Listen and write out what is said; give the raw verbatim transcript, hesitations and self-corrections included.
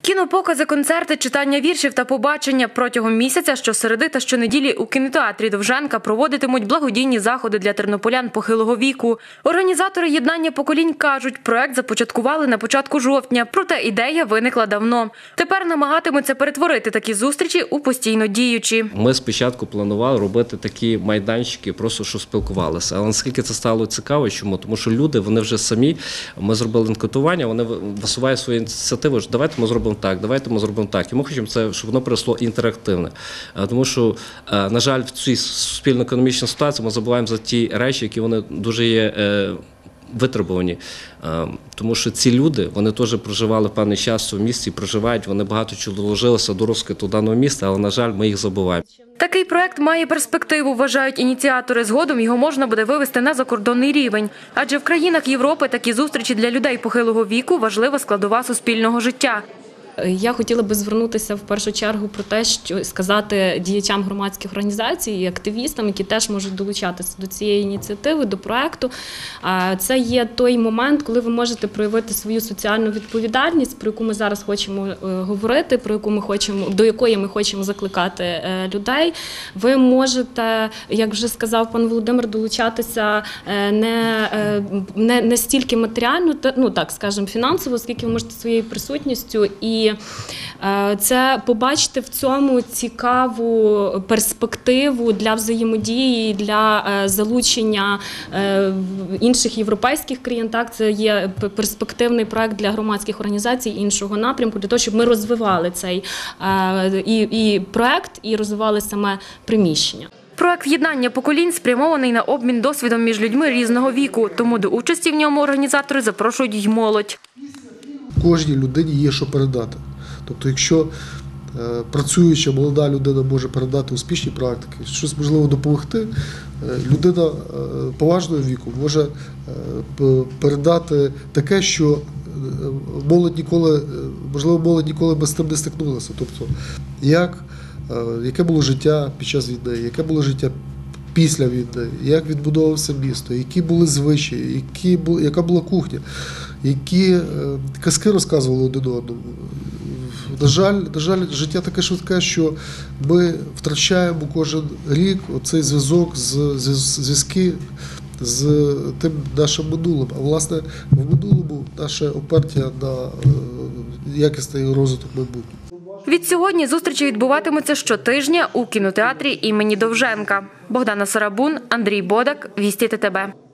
Кінопокази, концерти, читання віршів та побачення протягом місяця щосереди та щонеділі у кінотеатрі Довженка проводитимуть благодійні заходи для тернополян похилого віку. Організатори «Єднання поколінь» кажуть, проект започаткували на початку жовтня, проте ідея виникла давно. Тепер намагатимуться перетворити такі зустрічі у постійно діючі. Ми спочатку планували робити такі майданчики, просто що спілкувалися. Але наскільки це стало цікаво, чому? Тому що люди, вони вже самі, ми зробили анкетування, вони висувають свої ініціативи, що давайте ми зробимо так, давайте ми зробимо так. І ми хочемо, це, щоб воно перейшло інтерактивне. Тому що, на жаль, в цій суспільно-економічній ситуації ми забуваємо за ті речі, які вони дуже є витребувані. Тому що ці люди, вони теж проживали певний час в місті, проживають, вони багато чого доложилися до розквіту даного міста, але, на жаль, ми їх забуваємо. Такий проект має перспективу, вважають ініціатори. Згодом його можна буде вивести на закордонний рівень. Адже в країнах Європи такі зустрічі для людей похилого віку – важлива складова суспільного життя. Я хотіла би звернутися в першу чергу про те, що сказати діячам громадських організацій і активістам, які теж можуть долучатися до цієї ініціативи, до проекту. Це є той момент, коли ви можете проявити свою соціальну відповідальність, про яку ми зараз хочемо говорити, про яку ми хочемо, до якої ми хочемо закликати людей. Ви можете, як вже сказав пан Володимир, долучатися не, не, не стільки матеріально, ну так, скажімо, фінансово, скільки ви можете своєю присутністю і І це побачити в цьому цікаву перспективу для взаємодії, для залучення інших європейських країн. Так, це є перспективний проект для громадських організацій іншого напрямку, для того, щоб ми розвивали цей і, і проект, і розвивали саме приміщення. Проект «Єднання поколінь» спрямований на обмін досвідом між людьми різного віку, тому до участі в ньому організатори запрошують й молодь. Кожній людині є що передати. Тобто, якщо е, працююча молода людина може передати успішні практики, щось можливо допомогти, е, людина е, поважного віку може е, передати таке, що молодь ніколи, можливо, молодь ніколи би з тим не стикнулася. Тобто, як, е, яке було життя під час війни, яке було життя після війни, як відбудовувався місто, які були звичаї, які були, яка була кухня, які е, казки розказували один одному. На жаль, на жаль, життя таке швидке, що ми втрачаємо кожен рік оцей зв'язок, зв'язки з тим нашим минулим. А власне, в минулому наше опертя на якісний розвиток майбутнього. Відсьогодні зустрічі відбуватимуться щотижня у кінотеатрі імені Довженка. Богдана Сарабун, Андрій Бодак, Вісті ТТБ.